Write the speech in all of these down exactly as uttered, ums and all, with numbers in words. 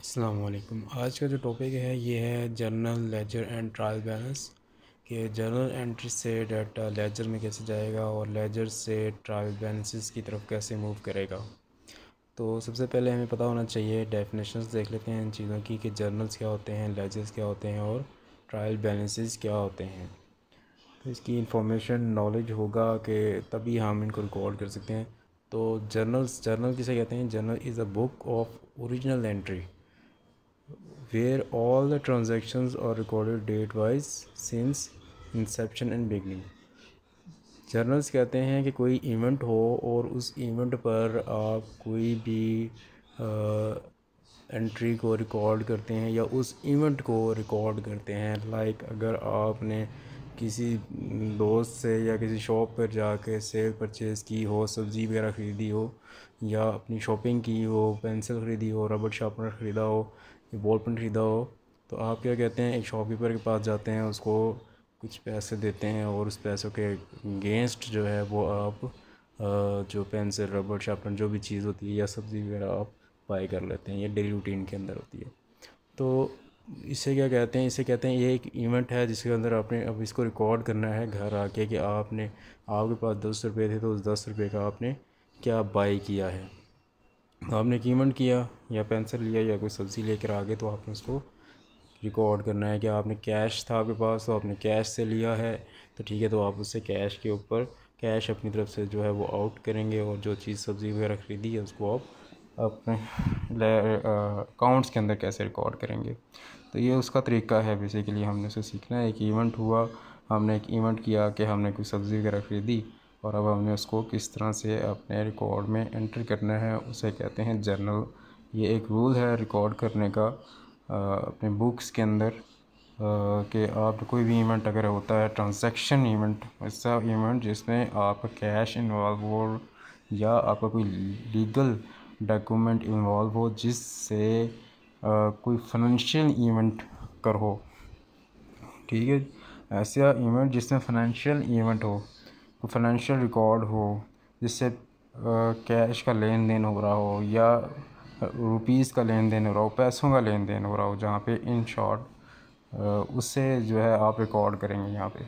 अस्सलाम वालेकुम। आज का जो टॉपिक है ये है journal ledger and trial balance कि जर्नल एंट्री से डाटा लेजर में कैसे जाएगा और लेजर से ट्रायल बैलेंसेस की तरफ कैसे मूव करेगा। तो सबसे पहले हमें पता होना चाहिए, डेफिनेशंस देख लेते हैं इन चीज़ों की कि जर्नल्स क्या होते हैं, लेजर्स क्या होते हैं और ट्रायल बैलेंसेस क्या होते हैं। तो इसकी इंफॉर्मेशन नॉलेज होगा कि तभी हम इनको रिकॉर्ड कर सकते हैं। तो जर्नल्स जर्नल किसे कहते हैं? Journal is a book of original entry where all the transactions are recorded date wise since inception and beginning। Journals कहते हैं कि कोई इवेंट हो और उस इवेंट पर आप कोई भी एंट्री को रिकॉर्ड करते हैं या उस इवेंट को रिकॉर्ड करते हैं। लाइक अगर आपने किसी दोस्त से या किसी शॉप पर जाके सेल परचेज़ की हो, सब्ज़ी वगैरह ख़रीदी हो या अपनी शॉपिंग की हो, पेंसिल ख़रीदी हो, रबड़ शार्पनर ख़रीदा हो, बॉल पेन ख़रीदा हो, तो आप क्या कहते हैं, एक शॉपकीपर के पास जाते हैं, उसको कुछ पैसे देते हैं और उस पैसों के अगेंस्ट जो है वो आप जो पेंसिल, रबड़ शार्पनर जो भी चीज़ होती है या सब्ज़ी वगैरह आप बाई कर लेते हैं। ये डेली रूटीन के अंदर होती है। तो इसे क्या कहते हैं? इसे कहते हैं ये एक इवेंट है जिसके अंदर आपने अब इसको रिकॉर्ड करना है घर आके कि आपने आपके पास दस रुपये थे तो उस दस रुपये का आपने क्या बाई किया है। तो आपने एक इवेंट किया या पेंसिल लिया या कोई सब्ज़ी लेकर आ गए तो आपने उसको रिकॉर्ड करना है कि आपने कैश था आपके पास तो आपने कैश से लिया है, तो ठीक है, तो आप उससे कैश के ऊपर कैश अपनी तरफ से जो है वो आउट करेंगे और जो चीज़ सब्ज़ी वगैरह ख़रीदी है उसको आप अपने अकाउंट्स के अंदर कैसे रिकॉर्ड करेंगे। तो ये उसका तरीका है। बेसिकली हमने उसे सीखना है। एक इवेंट हुआ, हमने एक इवेंट किया कि हमने कोई सब्ज़ी वगैरह ख़रीदी और अब हमने उसको किस तरह से अपने रिकॉर्ड में एंटर करना है, उसे कहते हैं जर्नल। ये एक रूल है रिकॉर्ड करने का अपने बुक्स के अंदर कि आप कोई भी इवेंट अगर होता है, ट्रांजैक्शन इवेंट, ऐसा इवेंट जिसमें आपका कैश इन्वॉल्व हो या आपका कोई लीगल डॉक्यूमेंट इन्वॉल्व हो जिससे कोई फाइनेंशियल इवेंट कर हो, ठीक है, ऐसा इवेंट जिसमें फाइनेंशियल इवेंट हो, कोई फाइनेंशियल रिकॉर्ड हो जिससे कैश का लेन देन हो रहा हो या रुपीज़ का लेन देन हो रहा हो, पैसों का लेन देन हो रहा हो, जहाँ पे इन शॉर्ट उससे जो है आप रिकॉर्ड करेंगे यहाँ पे।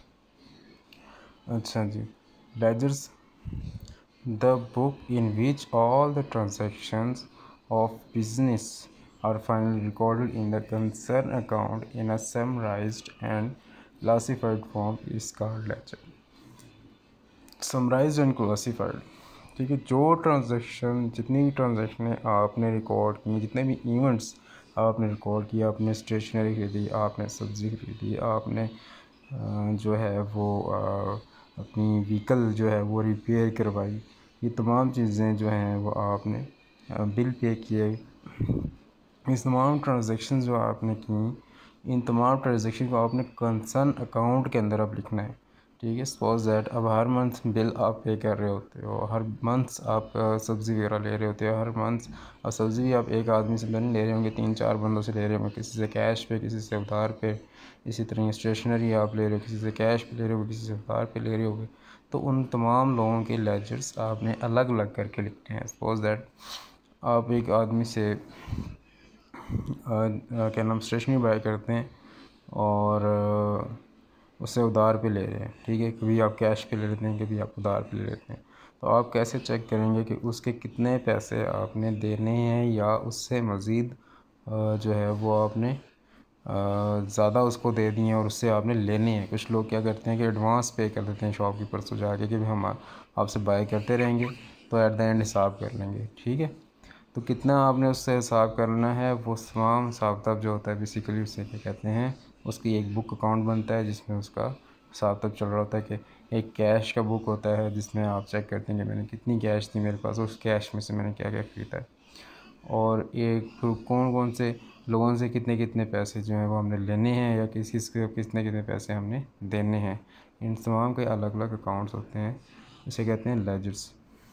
अच्छा जी, ledgers the book in which all the transactions of business are finally recorded in the concerned account in a summarized and classified form is called ledger। Summarised and classified, ठीक है, जो ट्रांजैक्शन जितनी भी ट्रांजैक्शनें आपने रिकॉर्ड की, जितने भी events आपने रिकॉर्ड किया, आपने स्टेशनरी खरीदी, आपने सब्ज़ी खरीदी, आपने जो है वो अपनी व्हीकल जो है वो रिपेयर करवाई, ये तमाम चीज़ें जो हैं वो आपने बिल पे किए, इस तमाम ट्रांजैक्शन जो आपने की, इन तमाम ट्रांजैक्शन को आपने कंसर्न अकाउंट के अंदर आप लिखना है, ठीक है। सपोज दैट अब हर मंथ बिल आप पे कर रहे होते हो, हर मंथ आप सब्ज़ी वगैरह ले रहे होते हो, हर मंथ अब सब्ज़ी भी आप एक आदमी से नहीं ले रहे होंगे, तीन चार बंदों से ले रहे होंगे, किसी से कैश पे, किसी से उधार पे। इसी तरह स्टेशनरी आप ले रहे हो, किसी से कैश पे ले रहे हो, किसी से उधार पे ले रहे होगे, तो उन तमाम लोगों के लेजर्स आपने अलग अलग करके लिखने हैं। सपोज दैट आप एक आदमी से क्या नाम स्टेशनरी बाय करते हैं और उससे उधार पे ले रहे हैं, ठीक है, कभी आप कैश पे ले लेते हैं, कभी आप उधार पे ले लेते हैं, तो आप कैसे चेक करेंगे कि उसके कितने पैसे आपने देने हैं या उससे मज़ीद जो है वो आपने ज़्यादा उसको दे दिए और उससे आपने लेने हैं। कुछ लोग क्या करते हैं कि एडवांस पे कर देते हैं शॉपकीपर से जाके कि हम आपसे बाय करते रहेंगे तो एट द एंड हिसाब कर लेंगे, ठीक है। तो कितना आपने उससे हिसाब करना है, वो तमाम हिसाब किताब जो होता है बेसिकली उससे क्या कहते हैं, उसकी एक बुक अकाउंट बनता है जिसमें उसका हिसाब किताब चल रहा होता है कि एक कैश का बुक होता है जिसमें आप चेक करते हैं कि मैंने कितनी कैश थी मेरे पास, उस कैश में से मैंने क्या क्या खरीदा है और एक कौन कौन से लोगों से कितने कितने पैसे जो हैं वो हमने लेने हैं या किस किस को कितने कितने पैसे हमने देने हैं। इन तमाम के अलग अलग अकाउंट्स होते हैं, इसे कहते हैं लेजर्स।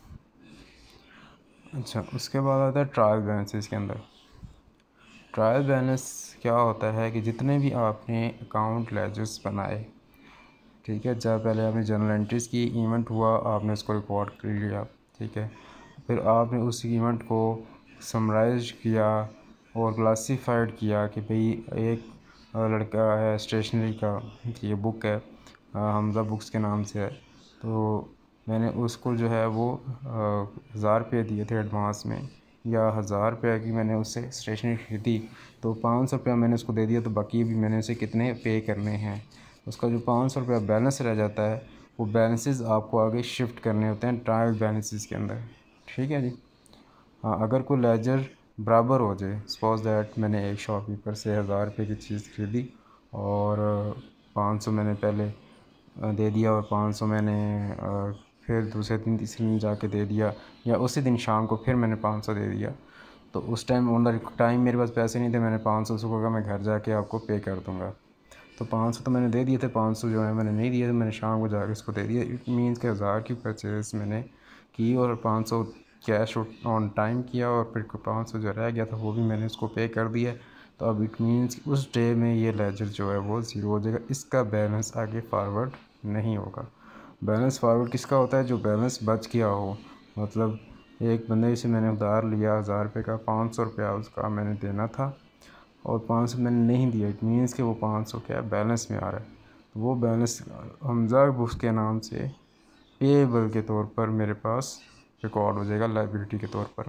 अच्छा, उसके बाद आता है ट्रायल बैलेंस। इसके अंदर ट्रायल बैलेंस क्या होता है कि जितने भी आपने अकाउंट लेजर्स बनाए, ठीक है, जब पहले आपने जर्नल एंट्रीज़ की, इवेंट हुआ, आपने उसको रिकॉर्ड कर लिया, ठीक है, फिर आपने उस इवेंट को समराइज किया और क्लासीफाइड किया कि भाई एक लड़का है स्टेशनरी का, ये बुक है हमज़ा बुक्स के नाम से है, तो मैंने उसको जो है वो हज़ार रुपये दिए थे एडवांस में, या हज़ार रुपये की मैंने उससे स्टेशनरी खरीदी, तो पाँच सौ रुपया मैंने उसको दे दिया, तो बाकी भी मैंने उसे कितने पे करने हैं। उसका जो पाँच सौ रुपया बैलेंस रह जाता है वो बैलेंसेस आपको आगे शिफ्ट करने होते हैं ट्रायल बैलेंसेस के अंदर। ठीक है जी। हाँ, अगर कोई लेजर बराबर हो जाए, सपोज दैट मैंने एक शॉपकीपर से हज़ार रुपये की चीज़ खरीदी और पाँच सौ मैंने पहले दे दिया और पाँच सौ मैंने फिर दूसरे दिन तीसरे दिन जाके दे दिया, या उसी दिन शाम को फिर मैंने पाँच सौ दे दिया, तो उस टाइम ऑन द टाइम मेरे पास पैसे नहीं थे, मैंने पाँच सौ उसको कहा मैं घर जाके आपको पे कर दूँगा, तो पाँच सौ तो मैंने दे दिए थे, पाँच सौ जो है मैंने नहीं दिए, तो मैंने शाम को जाके उसको दे दिया। इट मीन्स के हज़ार की परचेज़ मैंने की और पाँच सौ कैश ऑन टाइम किया, और फिर पाँच सौ जो रह गया था वो भी मैंने उसको पे कर दिया। तो अब इट मीन्स उस डे में ये लेजर जो है वो ज़ीरो हो जाएगा, इसका बैलेंस आगे फारवर्ड नहीं होगा। बैलेंस फारवर्ड किसका होता है? जो बैलेंस बच गया हो, मतलब एक बंदे से मैंने उधार लिया हज़ार रुपये का, पाँच सौ रुपया उसका मैंने देना था और पाँच सौ मैंने नहीं दिया, इट मीन्स कि वो पाँच सौ क्या बैलेंस में आ रहा है, तो वो बैलेंस हमज़ा बुक्स के नाम से पेएबल के तौर पर मेरे पास रिकॉर्ड हो जाएगा, लाइबिलिटी के तौर पर।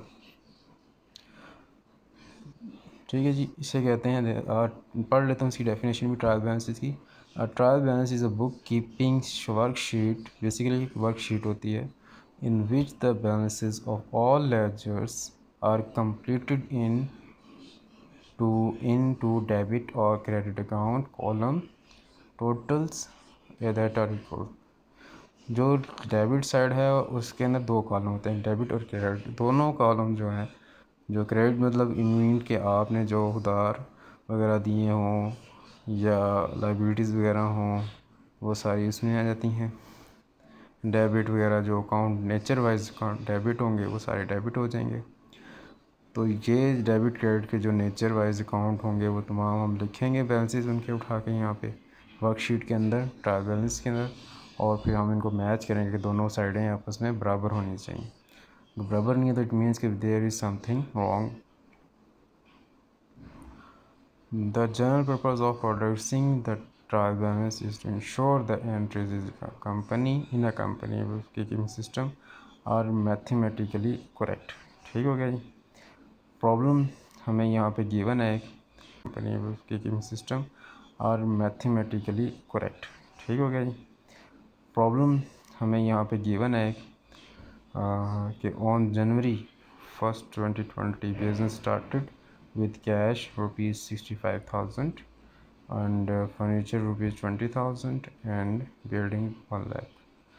ठीक है जी, इसे कहते हैं, पढ़ लेता हूँ इसकी डेफिनेशन भी ट्रायल बैलेंस की। Trial balance is a book keeping worksheet, basically एक वर्कशीट होती है, in which the balances of all ledgers are completed in to in to debit और credit account column totals that are equal. जो debit side है उसके अंदर दो column होते हैं, डेबिट और क्रेडिट। दोनों कॉलम जो हैं, जो क्रेडिट मतलब इन्वेंट के आपने जो उधार वगैरह दिए हों या लाइबिलिटीज़ वगैरह हों वो सारी उसमें आ जाती हैं। डेबिट वगैरह जो अकाउंट नेचर वाइज डेबिट होंगे वो सारे डेबिट हो जाएंगे। तो ये डेबिट क्रेडिट के जो नेचर वाइज अकाउंट होंगे वो तमाम हम लिखेंगे बैलेंसेस उनके उठा के यहाँ पे वर्कशीट के अंदर, ट्रायल बैलेंस के अंदर, और फिर हम इनको मैच करेंगे कि दोनों साइडें आपस में बराबर होनी चाहिए। बराबर नहीं है तो इट मीन्स कि there is something wrong. The general purpose of producing the trial balance is to ensure the entries is company in a company keeping system are mathematically correct. ठीक हो गया जी। प्रॉब्लम हमें यहाँ पे गिवन है, company keeping system are mathematically correct. ठीक हो गया जी। प्रॉब्लम हमें यहाँ पे गिवन है कि on January first twenty twenty business started with cash rupees sixty five thousand and furniture rupees twenty thousand and building one lakh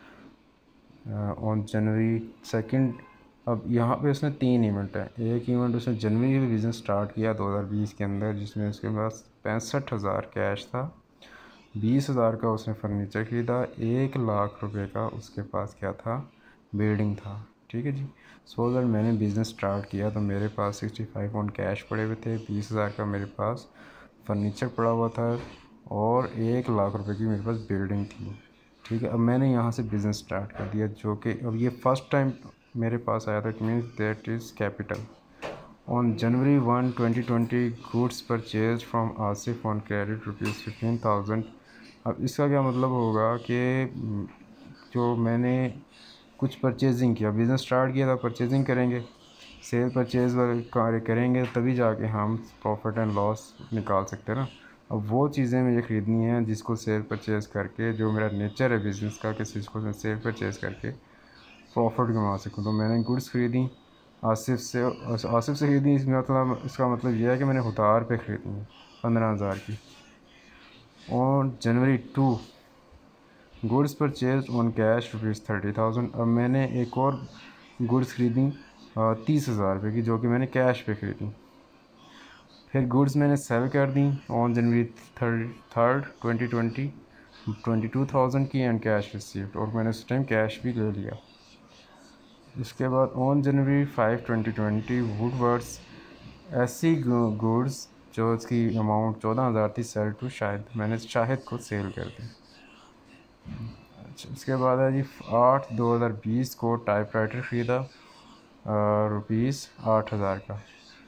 on January second. अब यहाँ पे उसने तीन इवेंट है। एक इवेंट उसने जनवरी में बिज़नेस स्टार्ट किया दो हज़ार बीस के अंदर, जिसमें उसके पास पैंसठ हज़ार कैश था, बीस हज़ार का उसने फर्नीचर ख़रीदा, एक लाख रुपए का उसके पास क्या था, बिल्डिंग था। ठीक है जी। सो अगर मैंने बिज़नेस स्टार्ट किया तो मेरे पास सिक्सटी फाइव ऑन कैश पड़े हुए थे, बीस हज़ार का मेरे पास फर्नीचर पड़ा हुआ था और एक लाख रुपए की मेरे पास बिल्डिंग थी। ठीक है। अब मैंने यहाँ से बिज़नेस स्टार्ट कर दिया, जो कि अब ये फर्स्ट टाइम मेरे पास आया था, it means that is capital. On January one twenty twenty goods purchase from Asif on credit rupees fifteen thousand. अब इसका क्या मतलब होगा कि जो मैंने कुछ परचेजिंग किया, बिज़नेस स्टार्ट किया था, परचेजिंग करेंगे, सेल परचेज कार्य करेंगे तभी जाके हम प्रॉफिट एंड लॉस निकाल सकते हैं ना। अब वो चीज़ें मुझे ख़रीदनी हैं जिसको सेल परचेज करके, जो मेरा नेचर है बिज़नेस का कि जिसको मैं सेल परचेज करके प्रॉफिट कमा सकूँ। तो मैंने गुड्स ख़रीदी आसिफ से, आसिफ से ख़रीदी। इसमें मतलब इसका मतलब यह है कि मैंने उधार पे ख़रीदी है पंद्रह हज़ार की। और January two goods purchase on cash rupees thirty thousand. अब मैंने एक और गुड्स ख़रीदी तीस हज़ार रुपये की, जो कि मैंने कैश पे ख़रीदी। फिर गुड्स मैंने सेल कर दी on January third third twenty twenty twenty two thousand की एंड कैश रिसीव्ड, और मैंने उस टाइम कैश भी ले लिया। इसके बाद on January five twenty twenty woodwards ऐसी गुड्स जो उसकी अमाउंट चौदह हज़ार थी सेल टू शाहिद, मैंने शाहिद को सेल कर दी। अच्छा, इसके बाद है जी आठ दो हज़ार बीस को टाइपराइटर ख़रीदा रुपीज़ आठ हज़ार का।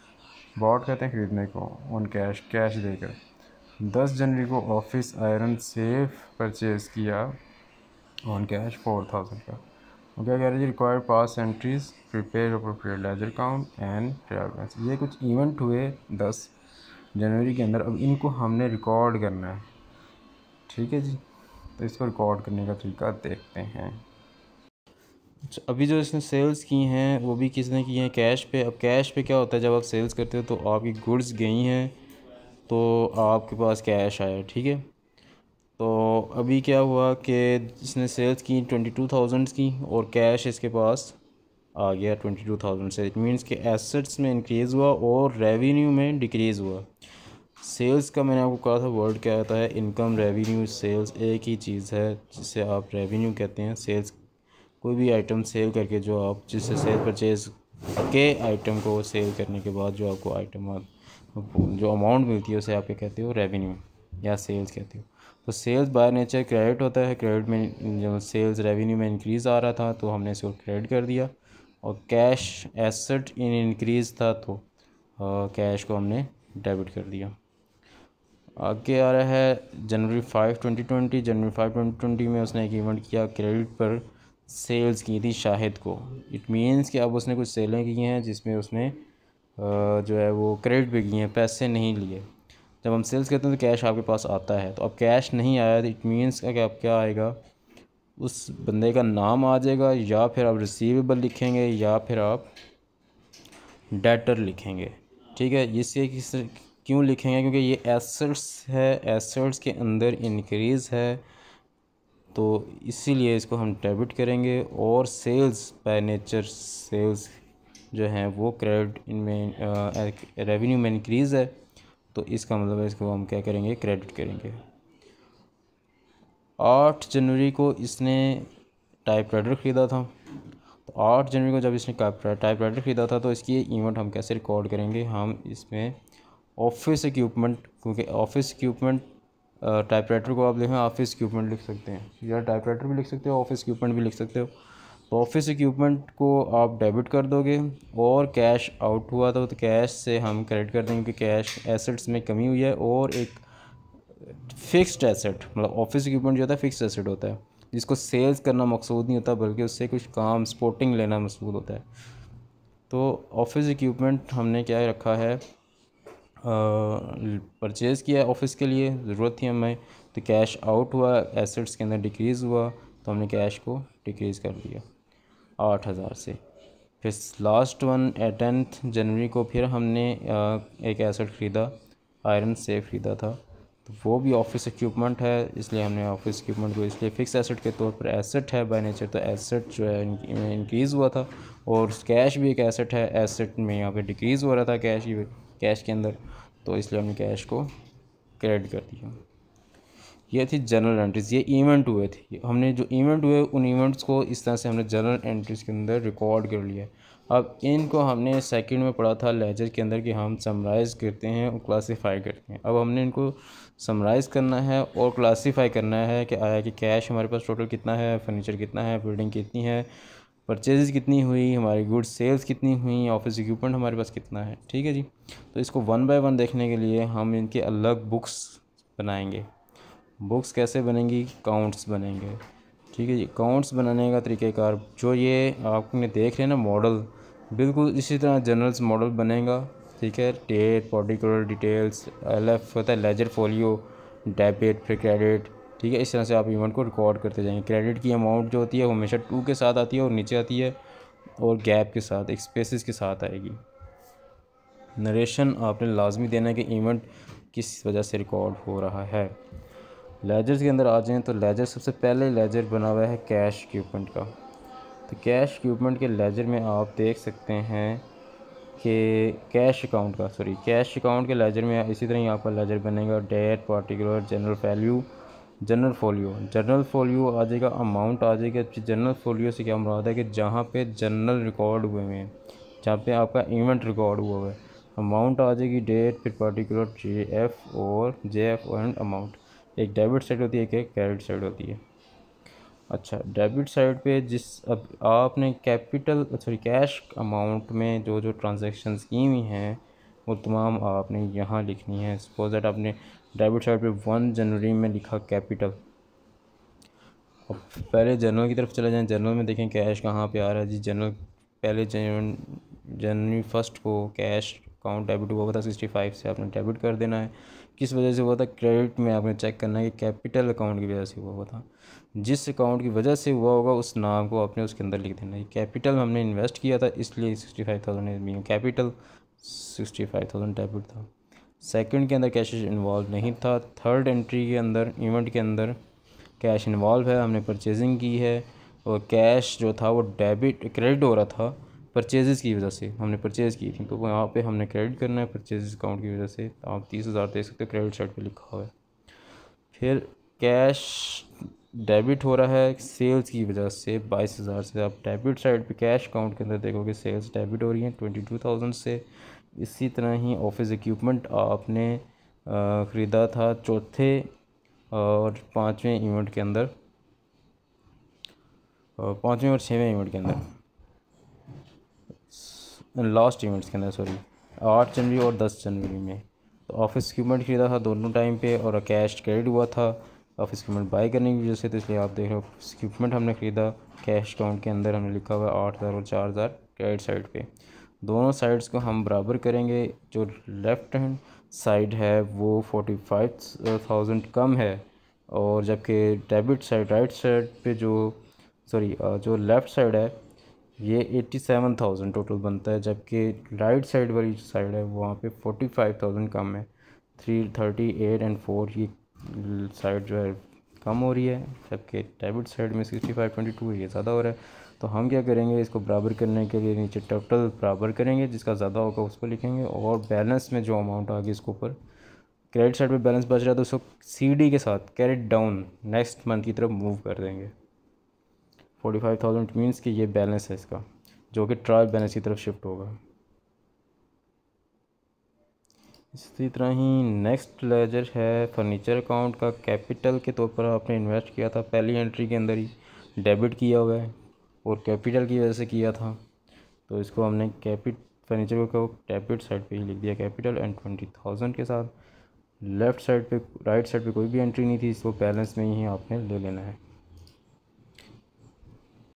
बॉट कहते हैं ख़रीदने को, ऑन कैश कैश देकर। दस जनवरी को ऑफिस आयरन सेफ परचेज़ किया ऑन कैश फोर थाउजेंड का। और क्या कह रहे हैं, required pass entries, prepare appropriate ledger count and trial balance. ये कुछ इवेंट हुए दस जनवरी के अंदर, अब इनको हमने रिकॉर्ड करना है, ठीक है जी। तो इसको रिकॉर्ड करने का तरीका देखते हैं। अच्छा, अभी जो इसने सेल्स की हैं वो भी किसने की हैं, कैश पे। अब कैश पे क्या होता है, जब आप सेल्स करते हो तो आपकी गुड्स गई हैं तो आपके पास कैश आया, ठीक है। तो अभी क्या हुआ कि इसने सेल्स की ट्वेंटी टू थाउजेंड की और कैश इसके पास आ गया ट्वेंटी टू थाउजेंड से। इट मीन्स कि एसेट्स में इंक्रीज़ हुआ और रेवेन्यू में डिक्रीज़ हुआ। सेल्स का मैंने आपको कहा था वर्ड क्या होता है, इनकम, रेवेन्यू, सेल्स एक ही चीज़ है जिसे आप रेवेन्यू कहते हैं। सेल्स कोई भी आइटम सेल करके जो आप जिससे सेल परचेज़ के आइटम को सेल करने के बाद जो आपको आइटम जो अमाउंट मिलती है उसे आप क्या कहते हो, रेवेन्यू या सेल्स कहते हो। तो सेल्स बाय नेचर क्रेडिट होता है। क्रेडिट में जो सेल्स रेवेन्यू में इंक्रीज़ आ रहा था तो हमने इसको क्रेडिट कर दिया, और कैश एसेट इन इंक्रीज़ था तो कैश को हमने डेबिट कर दिया। आगे आ रहा है January five twenty twenty. January five twenty twenty में उसने एक इवेंट किया, क्रेडिट पर सेल्स की थी शाहिद को। इट मीन्स कि अब उसने कुछ सेलें की हैं जिसमें उसने जो है वो क्रेडिट पे की हैं, पैसे नहीं लिए। जब हम सेल्स करते हैं तो कैश आपके पास आता है, तो अब कैश नहीं आया तो इट मीन्स कि अब क्या आएगा, उस बंदे का नाम आ जाएगा, या फिर आप रिसीवेबल लिखेंगे या फिर आप डेटर लिखेंगे, ठीक है। इससे किस क्यों लिखेंगे, क्योंकि ये एसेट्स है, एसेट्स के अंदर इंक्रीज़ है तो इसीलिए इसको हम डेबिट करेंगे। और सेल्स बाय नेचर सेल्स जो हैं वो क्रेडिट इनमें रेवेन्यू में इंक्रीज़ है तो इसका मतलब है इसको हम क्या करेंगे, क्रेडिट करेंगे। आठ जनवरी को इसने टाइपराइटर ख़रीदा था, तो आठ जनवरी को जब इसने टाइपराइटर ख़रीदा था तो इसकी इवेंट हम कैसे रिकॉर्ड करेंगे, हम इसमें ऑफिस इक्विपमेंट, क्योंकि ऑफिस इक्विपमेंट टाइपराइटर को आप देखें ऑफिस इक्विपमेंट लिख सकते हैं, या टाइपराइटर भी लिख सकते हो, ऑफिस इक्विपमेंट भी लिख सकते हो। तो ऑफिस इक्विपमेंट को आप डेबिट कर दोगे, और कैश आउट हुआ था तो कैश से हम क्रेडिट कर देंगे, क्योंकि कैश एसेट्स में कमी हुई है। और एक फ़िक्स्ड एसेट, मतलब ऑफिस इक्विपमेंट जो होता है फिक्स्ड एसेट होता है, जिसको सेल्स करना मकसूद नहीं होता बल्कि उससे कुछ काम सपोर्टिंग लेना मकसूद होता है। तो ऑफिस इक्विपमेंट हमने क्या रखा है, परचेज़ किया ऑफिस के लिए, ज़रूरत थी हमें, तो कैश आउट हुआ, एसेट्स के अंदर डिक्रीज़ हुआ तो हमने कैश को डिक्रीज़ कर दिया आठ हज़ार से। फिर लास्ट वन टेंथ जनवरी को फिर हमने एक एसेट ख़रीदा, आयरन सेफ ख़रीदा था, तो वो भी ऑफिस इक्विपमेंट है, इसलिए हमने ऑफिस इक्विपमेंट को इसलिए फ़िक्स एसेट के तौर पर, एसेट है बाय नेचर तो एसेट जो है इंक्रीज़ हुआ था, और कैश भी एक एसेट है, एसेट में यहाँ पे डिक्रीज़ हो रहा था कैश ही कैश के अंदर, तो इसलिए हमने कैश को क्रेडिट कर दिया। ये थी जनरल एंट्रीज, ये इवेंट हुए थे, हमने जो इवेंट हुए उन इवेंट्स को इस तरह से हमने जनरल एंट्रीज के अंदर रिकॉर्ड कर लिया। अब इनको हमने सेकंड में पढ़ा था लेजर के अंदर कि हम समराइज़ करते हैं और क्लासीफाई करते हैं। अब हमने इनको समराइज़ करना है और क्लासीफाई करना है कि आया कि कैश हमारे पास टोटल कितना है, फर्नीचर कितना है, बिल्डिंग कितनी है, परचेज़ कितनी हुई, हमारी गुड्स सेल्स कितनी हुई, ऑफिस इक्विपमेंट हमारे पास कितना है, ठीक है जी। तो इसको वन बाय वन देखने के लिए हम इनके अलग बुक्स बनाएंगे। बुक्स कैसे बनेंगी, काउंट्स बनेंगे, ठीक है जी। काउंट्स बनाने का तरीक़ाकार जो ये आपने देख रहे हैं ना मॉडल, बिल्कुल इसी तरह जनरल्स मॉडल बनेगा, ठीक है। Date, particular details, L F होता है लेजर फोलियो, डेबिट, फिर क्रेडिट, ठीक है। इस तरह से आप इवेंट को रिकॉर्ड करते जाएंगे। क्रेडिट की अमाउंट जो होती है वो हमेशा टू के साथ आती है और नीचे आती है, और गैप के साथ, एक स्पेसिस के साथ आएगी। नरेशन आपने लाजमी देना है कि इवेंट किस वजह से रिकॉर्ड हो रहा है। लेजर्स के अंदर आ जाएँ तो लेजर सबसे पहले लेजर बना हुआ है कैश इक्विपमेंट का। तो कैश इक्विपमेंट के लेजर में आप देख सकते हैं कि कैश अकाउंट का सॉरी कैश अकाउंट के लेजर में इसी तरह यहाँ पर लेजर बनेगा, date, particular, general value, general folio. General folio आ जाएगा, अमाउंट आ जाएगा। जनरल फोलियो से क्या मुराद है कि जहाँ पे जनरल रिकॉर्ड हुए हैं, जहाँ पे आपका इवेंट रिकॉर्ड हुआ हुआ है, अमाउंट आ जाएगी, डेट, फिर पार्टिकुलर, जे एफ और जे एफ एंड अमाउंट। एक डेबिट साइड होती है, एक क्रेडिट साइड होती है। अच्छा, डेबिट साइड पे जिस अब आपने कैपिटल सॉरी कैश अमाउंट में जो जो ट्रांजैक्शंस की हुई हैं वो तमाम आपने यहाँ लिखनी है। सपोज दैट आपने डेबिट साइड पे वन जनवरी में लिखा कैपिटल। अब पहले जनरल की तरफ चले जाएं, जनरल में देखें कैश कहाँ पे आ रहा है जी। जनरल पहले जन जनवरी फर्स्ट को कैश अकाउंट डेबिट हुआ था सिक्सटी फाइव से, आपने डेबिट कर देना है। किस वजह से हुआ था? क्रेडिट में आपने चेक करना है कि कैपिटल अकाउंट की वजह से हुआ हुआ था। जिस अकाउंट की वजह से हुआ होगा उस नाम को आपने उसके अंदर लिख देना है। कैपिटल हमने इन्वेस्ट किया था इसलिए sixty five thousand capital sixty five thousand debit था। सेकंड के अंदर कैश इन्वॉल्व नहीं था। थर्ड एंट्री के अंदर इवेंट के अंदर कैश इन्वॉल्व है, हमने परचेजिंग की है और कैश जो था वो डेबिट क्रेडिट हो रहा था परचेज़ की वजह से, हमने परचेज़ की थी, तो वहाँ पे हमने क्रेडिट करना है परचेज़ अकाउंट की वजह से। आप तीस हज़ार देख सकते हो क्रेडिट साइड पे लिखा हुआ है। फिर कैश डेबिट हो रहा है सेल्स की वजह से बाईस हज़ार से। आप डेबिट साइड पे कैश अकाउंट के अंदर देखोगे सेल्स डेबिट हो रही हैं ट्वेंटी टू थाउजेंड से। इसी तरह ही ऑफिस इक्विपमेंट आपने ख़रीदा था चौथे और पाँचवें इवेंट के अंदर, पाँचवें और छठवें इवेंट के अंदर, लास्ट इवेंट्स के अंदर सॉरी आठ जनवरी और दस जनवरी में। तो ऑफिस इक्विपमेंट ख़रीदा था दोनों टाइम पे और कैश क्रेडिट हुआ था ऑफिस इक्विपमेंट बाई करने की वजह से, तो इसलिए आप देख रहे हो ऑफिस इक्विपमेंट हमने ख़रीदा कैश अकाउंट के अंदर, हमने लिखा हुआ है आठ हज़ार और चार हज़ार क्रेडिट साइड पे। दोनों साइड्स को हम बराबर करेंगे। जो लेफ़्ट हैंड साइड है वो फोर्टी फाइव थाउजेंड कम है और जबकि डेबिट साइड राइट साइड पे जो सॉरी जो लेफ़्ट साइड है ये एट्टी सेवन थाउजेंड टोटल बनता है, जबकि राइट साइड वाली साइड है वहाँ पे फोर्टी फाइव थाउजेंड कम है। Three thirty eight and four ये साइड जो है कम हो रही है, जबकि डेबिट साइड में सिक्सटी फाइव ट्वेंटी टू ये ज़्यादा हो रहा है। तो हम क्या करेंगे, इसको बराबर करने के लिए नीचे टोटल बराबर करेंगे, जिसका ज़्यादा होगा उसको लिखेंगे और बैलेंस में जो अमाउंट आ गई इसके ऊपर क्रेडिट साइड पे बैलेंस बच रहा है तो उसको सी डी के साथ कैरेट डाउन नेक्स्ट मंथ की तरफ मूव कर देंगे। फोर्टी फाइव थाउजेंड मीन्स कि ये बैलेंस है इसका, जो कि ट्रायल बैलेंस की तरफ शिफ्ट होगा। इसी तरह ही नेक्स्ट लेजर है फर्नीचर अकाउंट का। कैपिटल के तौर पर आपने इन्वेस्ट किया था, पहली एंट्री के अंदर ही डेबिट किया हुआ है और कैपिटल की वजह से किया था, तो इसको हमने कैपिट फर्नीचर को डेबिट साइड पे ही लिख दिया कैपिटल एंड ट्वेंटी थाउजेंड के साथ। लेफ़्ट साइड पे राइट साइड पे कोई भी एंट्री नहीं थी, इसको बैलेंस में ही आपने ले लेना है।